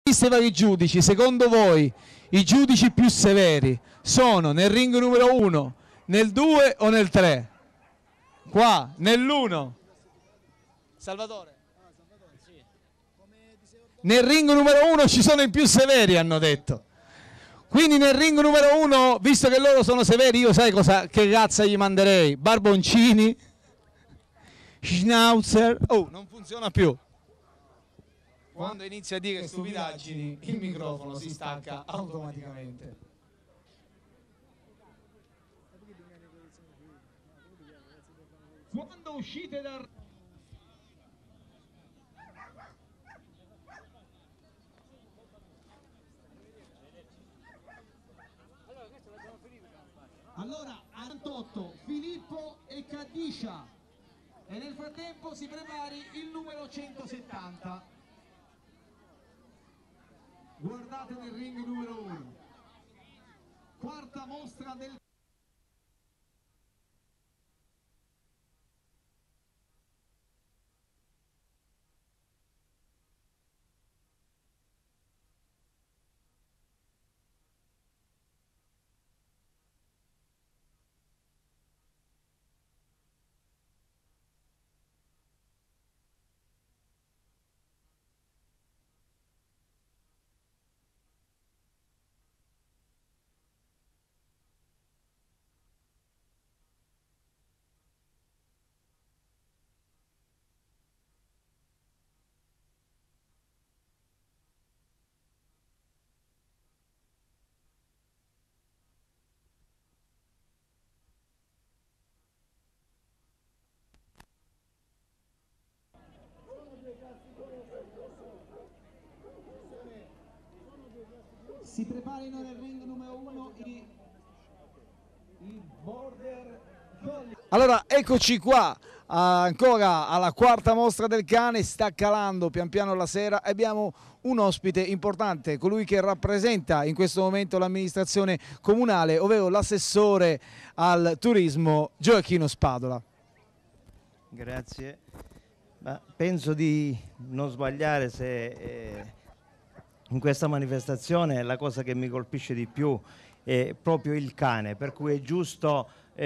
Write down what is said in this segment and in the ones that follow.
Visto i vari giudici, secondo voi i giudici più severi sono nel ring numero 1, nel 2 o nel 3? Qua, nell'1. Salvatore? Nel ring numero 1 ci sono i più severi, hanno detto. Quindi nel ring numero 1, visto che loro sono severi, io sai che razza gli manderei? Barboncini, Schnauzer. Oh, non funziona più. Quando inizia a dire stupidaggini, il microfono si stacca automaticamente. Quando uscite dal... Allora, 48, Filippo e Kadisha. E nel frattempo si prepari il numero 170. Guardate nel ring numero 1. Quarta mostra del... Si preparino nel ring numero 1 i border collie. Allora, eccoci qua, ancora alla quarta mostra del cane, sta calando pian piano la sera. Abbiamo un ospite importante, colui che rappresenta in questo momento l'amministrazione comunale, ovvero l'assessore al turismo Gioacchino Spadola. Grazie. Ma penso di non sbagliare se in questa manifestazione la cosa che mi colpisce di più è proprio il cane, per cui è giusto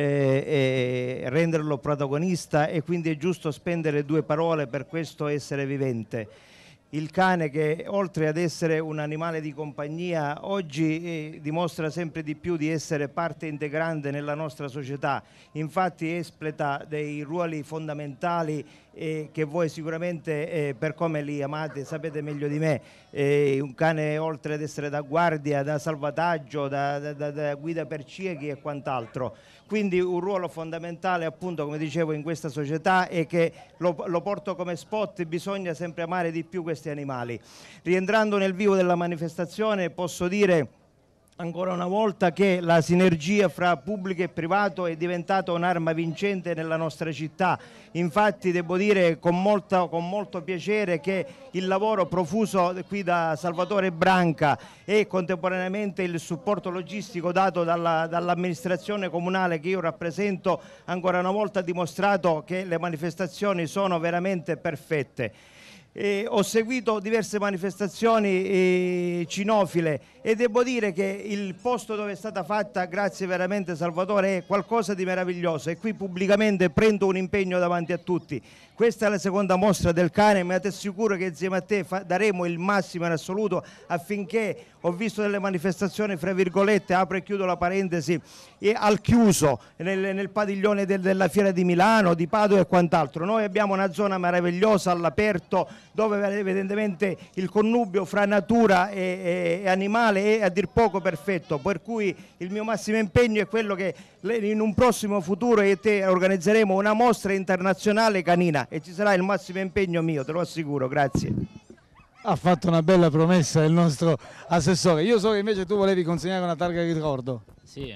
renderlo protagonista e quindi è giusto spendere due parole per questo essere vivente. Il cane, che oltre ad essere un animale di compagnia, oggi dimostra sempre di più di essere parte integrante nella nostra società. Infatti espleta dei ruoli fondamentali che voi sicuramente, per come li amate, sapete meglio di me. Un cane, oltre ad essere da guardia, da salvataggio, da guida per ciechi e quant'altro. Quindi un ruolo fondamentale, appunto, come dicevo, in questa società, e che lo porto come spot: bisogna sempre amare di più questi animali. Rientrando nel vivo della manifestazione, posso dire ancora una volta che la sinergia fra pubblico e privato è diventata un'arma vincente nella nostra città. Infatti devo dire con molto piacere che il lavoro profuso qui da Salvatore Branca e contemporaneamente il supporto logistico dato dall'amministrazione comunale che io rappresento, ancora una volta ha dimostrato che le manifestazioni sono veramente perfette. Ho seguito diverse manifestazioni cinofile e devo dire che il posto dove è stata fatta, grazie veramente Salvatore, è qualcosa di meraviglioso, e qui pubblicamente prendo un impegno davanti a tutti. Questa è la seconda mostra del cane, ma ti assicuro che insieme a te daremo il massimo in assoluto affinché, ho visto delle manifestazioni, fra virgolette, apro e chiudo la parentesi, al chiuso nel padiglione della Fiera di Milano, di Padova e quant'altro. Noi abbiamo una zona meravigliosa all'aperto dove evidentemente il connubio fra natura e animale è a dir poco perfetto, per cui il mio massimo impegno è quello che in un prossimo futuro io e te organizzeremo una mostra internazionale canina, e ci sarà il massimo impegno mio, te lo assicuro. Grazie. Ha fatto una bella promessa il nostro assessore. Io so che invece tu volevi consegnare una targa di ricordo. Sì,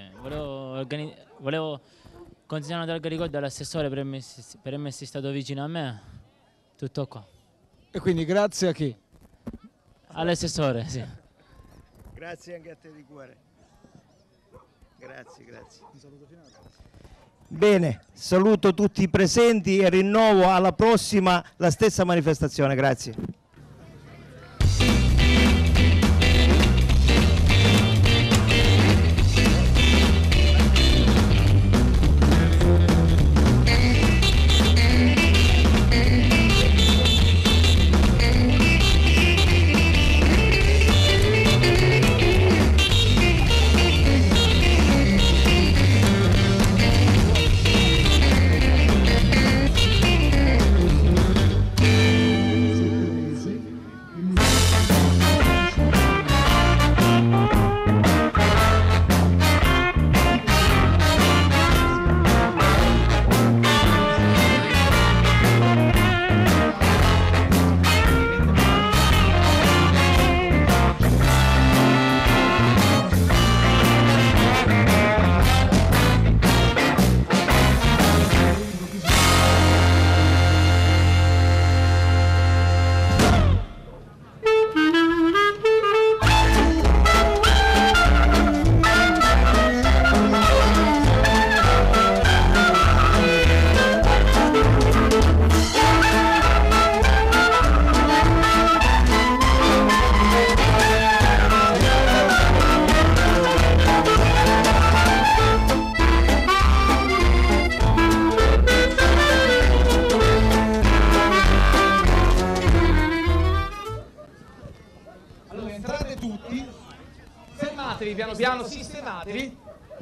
volevo consegnare una targa di ricordo all'assessore per essere stato vicino a me. Tutto qua. E quindi grazie a chi? All'assessore, sì. Grazie anche a te di cuore. Grazie. Un saluto finale. Bene, saluto tutti i presenti e rinnovo alla prossima la stessa manifestazione. Grazie. Allora entrate tutti, fermatevi piano piano, sistematevi.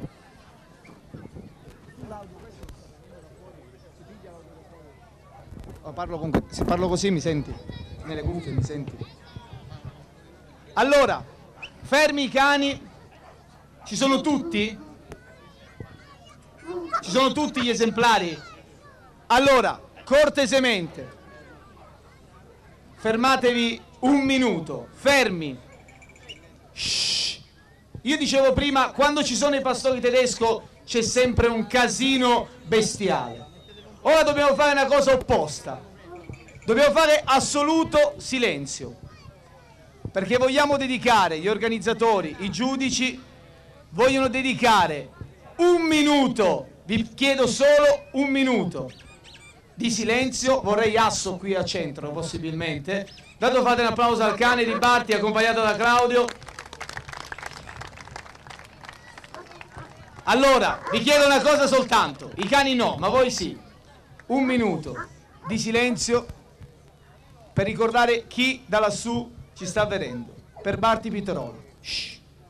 Se parlo così mi senti? Nelle cuffie mi senti? Allora, fermi i cani, ci sono tutti? Ci sono tutti gli esemplari? Allora, cortesemente, fermatevi un minuto, fermi. Shh. Io dicevo prima, quando ci sono i pastori tedesco c'è sempre un casino bestiale. Ora dobbiamo fare una cosa opposta, dobbiamo fare assoluto silenzio, perché vogliamo dedicare, gli organizzatori, i giudici, vogliono dedicare un minuto, vi chiedo solo un minuto di silenzio, vorrei Asso qui a centro possibilmente, dato fate un applauso al cane di Barti accompagnato da Claudio. Allora, vi chiedo una cosa soltanto, i cani no, ma voi sì. Un minuto di silenzio per ricordare chi da lassù ci sta vedendo. Per Barti Pitrolo. Shh.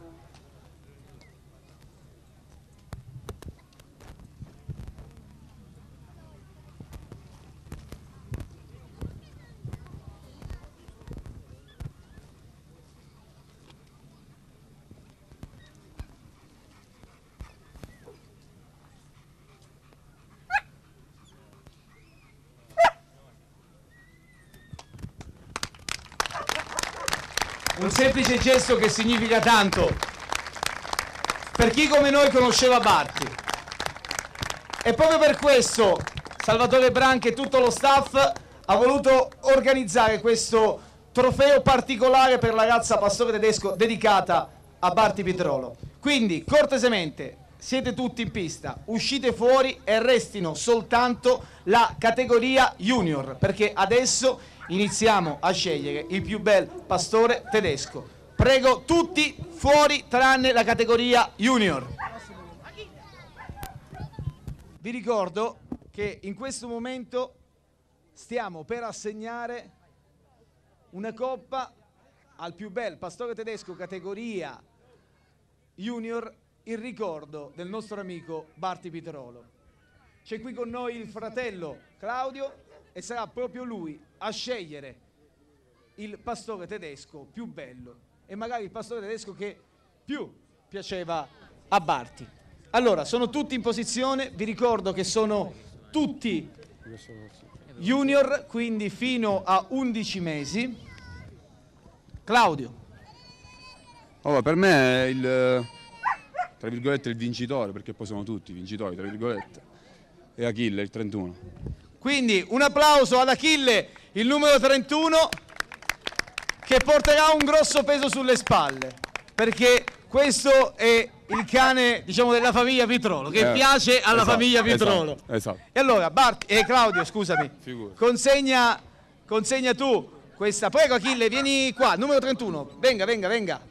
Un semplice gesto che significa tanto per chi come noi conosceva Barti. E proprio per questo Salvatore Branchi e tutto lo staff ha voluto organizzare questo trofeo particolare per la razza pastore tedesco dedicata a Barti Pitrolo. Quindi, cortesemente, siete tutti in pista, uscite fuori e restino soltanto la categoria junior, perché adesso iniziamo a scegliere il più bel pastore tedesco. Prego tutti fuori tranne la categoria junior. Vi ricordo che in questo momento stiamo per assegnare una coppa al più bel pastore tedesco categoria junior in ricordo del nostro amico Barti Pitrolo. C'è qui con noi il fratello Claudio e sarà proprio lui a scegliere il pastore tedesco più bello e magari il pastore tedesco che più piaceva a Barti. Allora, sono tutti in posizione, vi ricordo che sono tutti junior, quindi fino a 11 mesi. Claudio. Allora, per me è il, tra virgolette, il vincitore, perché poi sono tutti vincitori, tra virgolette, è Achille, il 31. Quindi un applauso ad Achille, il numero 31, che porterà un grosso peso sulle spalle, perché questo è il cane, diciamo, della famiglia Pitrolo, che piace alla famiglia Pitrolo. Esatto. E allora, Claudio, scusami, consegna tu questa. Prego Achille, vieni qua, numero 31, venga.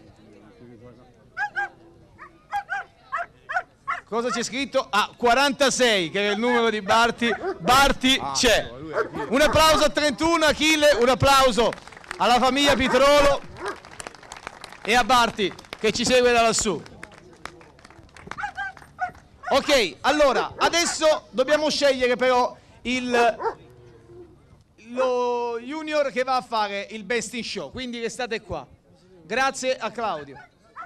Cosa c'è scritto? 46, che è il numero di Barti. Barti c'è. Un applauso a 31, Achille, un applauso alla famiglia Pitrolo e a Barti che ci segue da lassù. Ok, allora, adesso dobbiamo scegliere però lo junior che va a fare il best in show, quindi restate qua. Grazie a Claudio.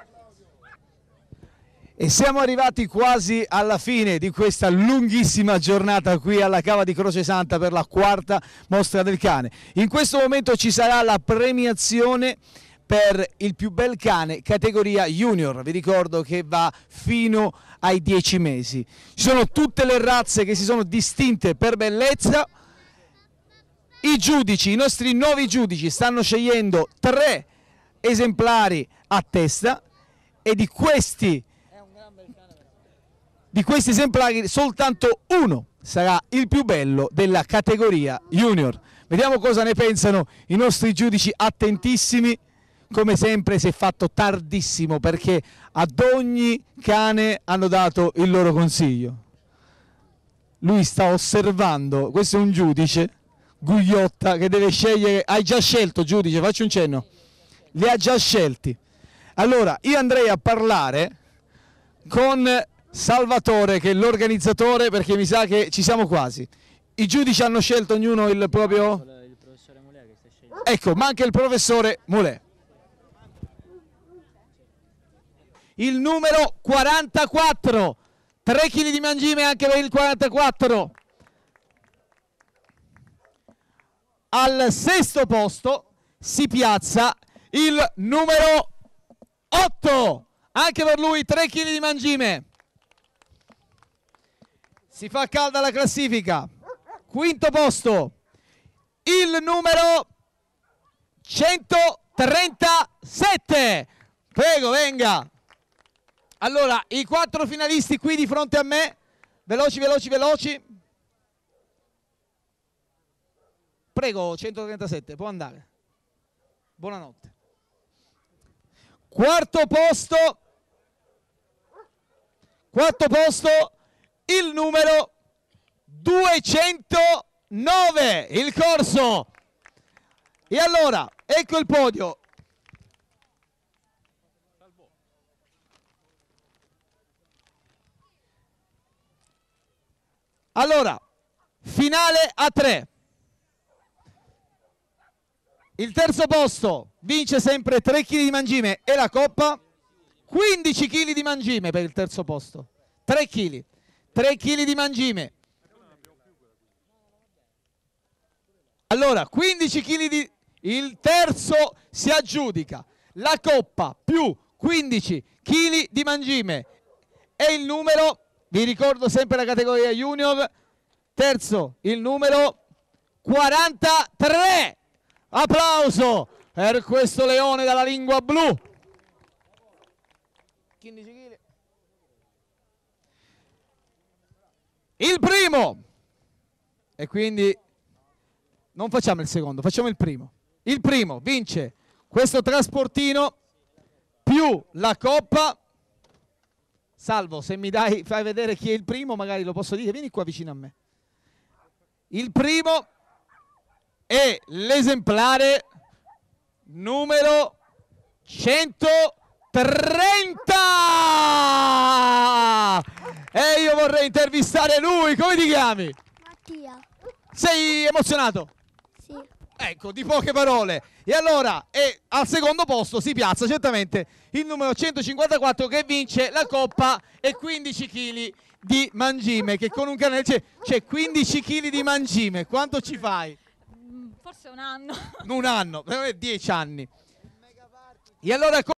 E siamo arrivati quasi alla fine di questa lunghissima giornata qui alla Cava di Croce Santa per la quarta mostra del cane. In questo momento ci sarà la premiazione per il più bel cane categoria junior, vi ricordo che va fino ai 10 mesi. Ci sono tutte le razze che si sono distinte per bellezza. I giudici, i nostri nuovi giudici stanno scegliendo 3 esemplari a testa e di questi esemplari soltanto uno sarà il più bello della categoria junior. Vediamo cosa ne pensano i nostri giudici attentissimi. Come sempre si è fatto tardissimo perché ad ogni cane hanno dato il loro consiglio. Lui sta osservando, questo è un giudice, Gugliotta, che deve scegliere. Hai già scelto, giudice, facci un cenno. li ha già scelti. Allora, io andrei a parlare con Salvatore, che è l'organizzatore, perché mi sa che ci siamo quasi. I giudici hanno scelto ognuno il proprio... Il professore Mulè che sta scegliendo. Ecco, manca il professore Mulè. Il numero 44, 3 kg di mangime anche per il 44. Al sesto posto si piazza il numero 8, anche per lui 3 kg di mangime. Si fa calda la classifica. Quinto posto, il numero 137. Prego, venga. Allora, i 4 finalisti qui di fronte a me. Veloci, veloci, veloci. Prego, 137, può andare. Buonanotte. Quarto posto, il numero 209, il corso. E allora, ecco il podio. Allora, finale a 3. Il terzo posto vince sempre 3 kg di mangime e la coppa. 15 kg di mangime per il terzo posto. 3 kg. 3 kg di mangime. Allora, 15 kg di... Il terzo si aggiudica la coppa più 15 kg di mangime. E il numero, vi ricordo sempre la categoria junior, terzo il numero 43. Applauso per questo leone dalla lingua blu. 15 kg. Il primo. E quindi non facciamo il secondo, facciamo il primo. Il primo vince questo trasportino più la coppa. Salvo, se mi fai vedere chi è il primo, magari lo posso dire. Vieni qua vicino a me. Il primo è l'esemplare numero 130. E io vorrei intervistare lui. Come ti chiami? Mattia. Sei emozionato? Sì. Ecco, di poche parole. E allora, al secondo posto si piazza certamente il numero 154 che vince la coppa e 15 kg di mangime, che con un canale c'è 15 kg di mangime. Quanto ci fai? Forse un anno. Un anno, 10 anni. E allora